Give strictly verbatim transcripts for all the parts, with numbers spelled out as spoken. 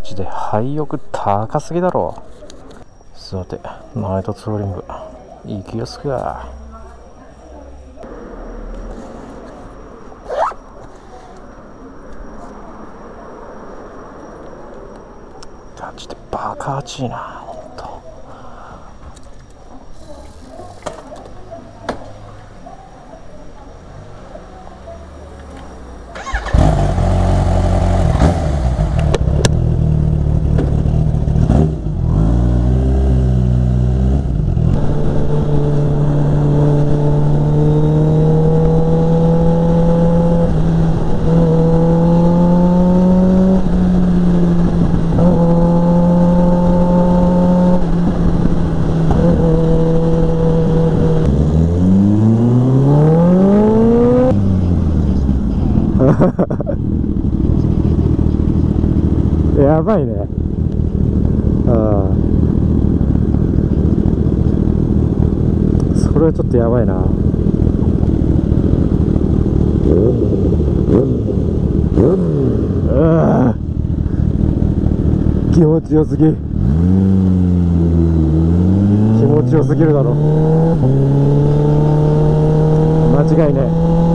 ジで廃浴高すぎだろ。さてナイトツーリング行きやすか。マジでバカ暑いなほんと。やばいね。ああ、それはちょっとやばいな。ああ、気持ちよすぎ。気持ちよすぎるだろ。間違いね。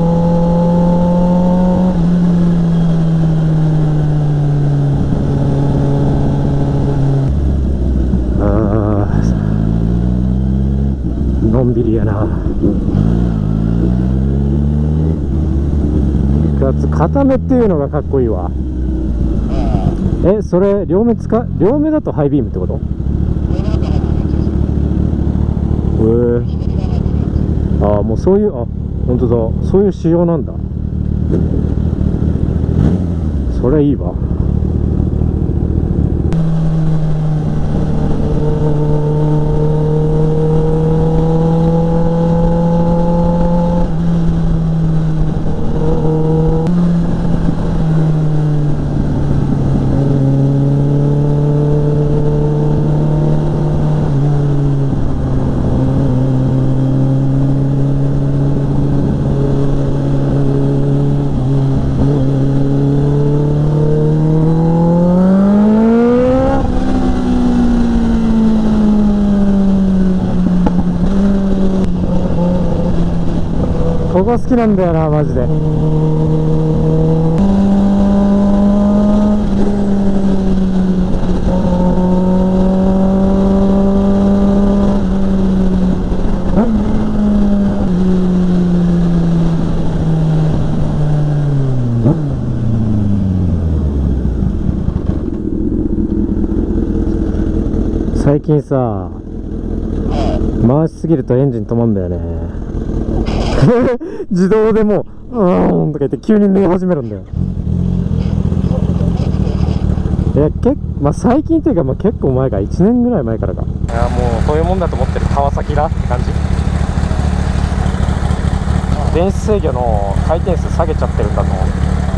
のんびりやな。かつ固めっていうのがかっこいいわ。え、それ両目使両目だとハイビームってこと？へえ。ああ、もうそういう、あ、本当だ、そういう仕様なんだ。それいいわ。ここ好きなんだよなマジで。最近さ、回しすぎるとエンジン止まんだよね。自動でもううーんとか言って急に寝始めるんだよ。いや、けまあ最近っていうか、まあ、結構前か、いちねんぐらい前からか。いや、もうそういうもんだと思ってる。川崎だって感じ。電子制御の回転数下げちゃってるんだと思う。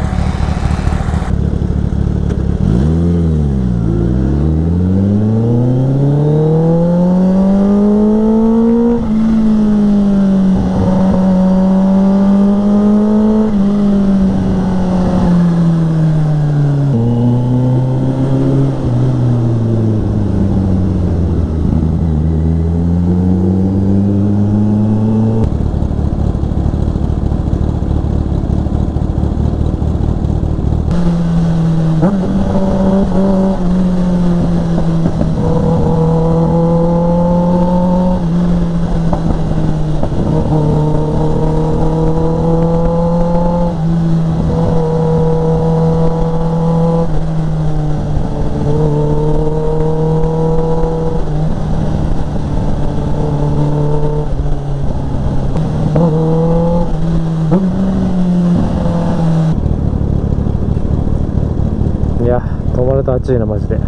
いや、止まると暑いなマジで。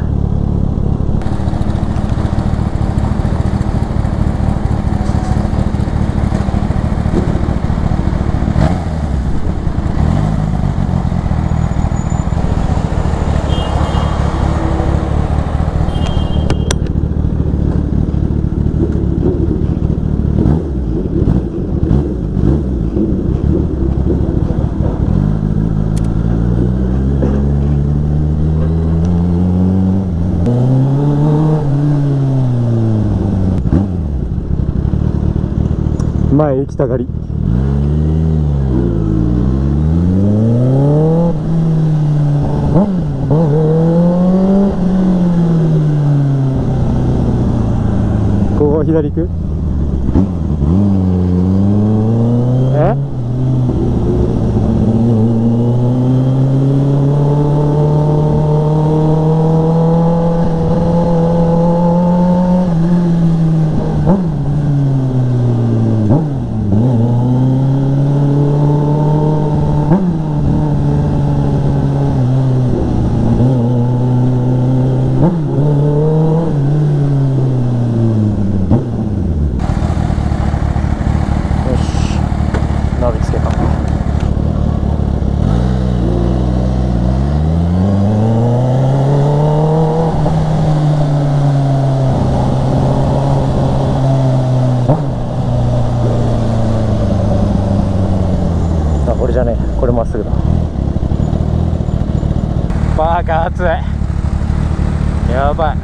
前行きたがり。ここ左行く？え？ナビつけた。あ、これじゃねえ、これまっすぐだ。バカ熱い、やばい。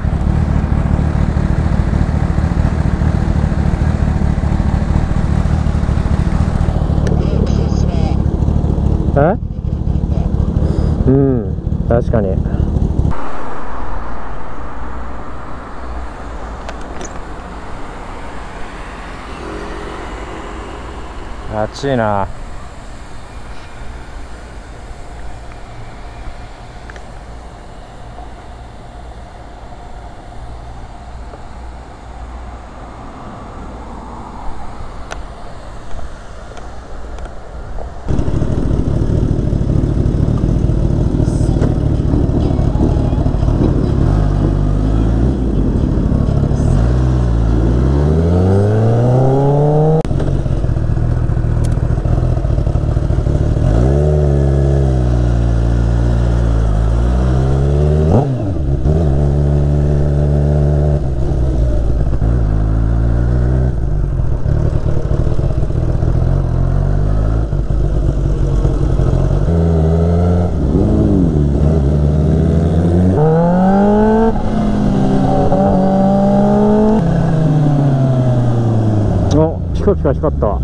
え？うん、確かに。暑いな。ピカピカ光ったわ。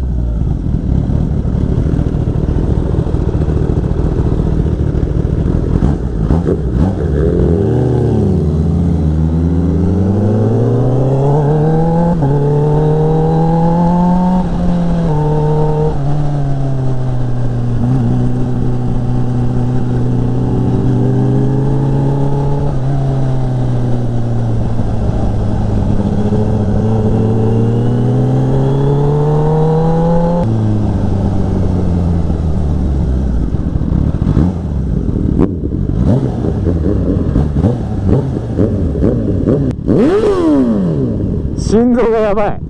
心臓がやばい。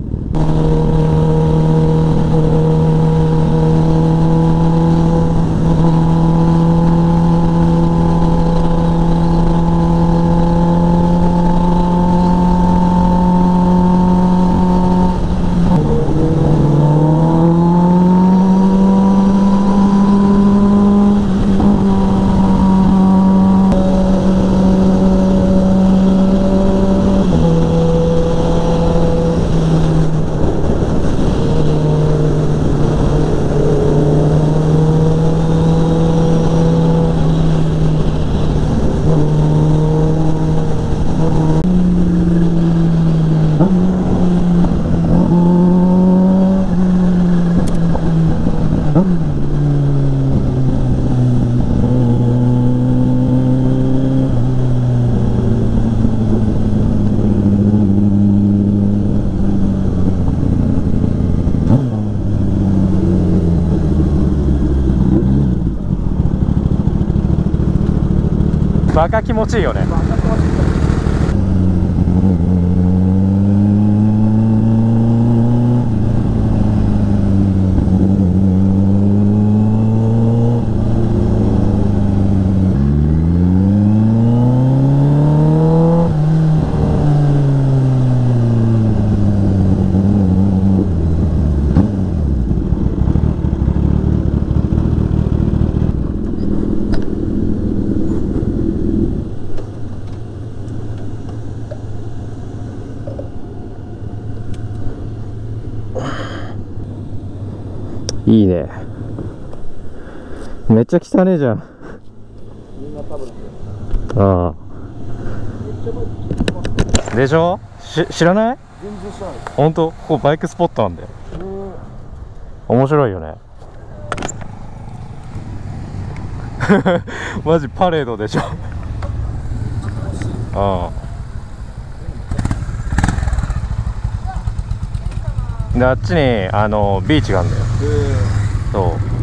バカ気持ちいいよね。 めっちゃ汚ねえじゃん。 みんな多分ああでしょ。し知らない？ 全然知らないです。 ほんと、ここバイクスポットなんだよ。面白いよね。マジパレードでしょ。ああで、あっちにあのビーチがあるんだよ。そう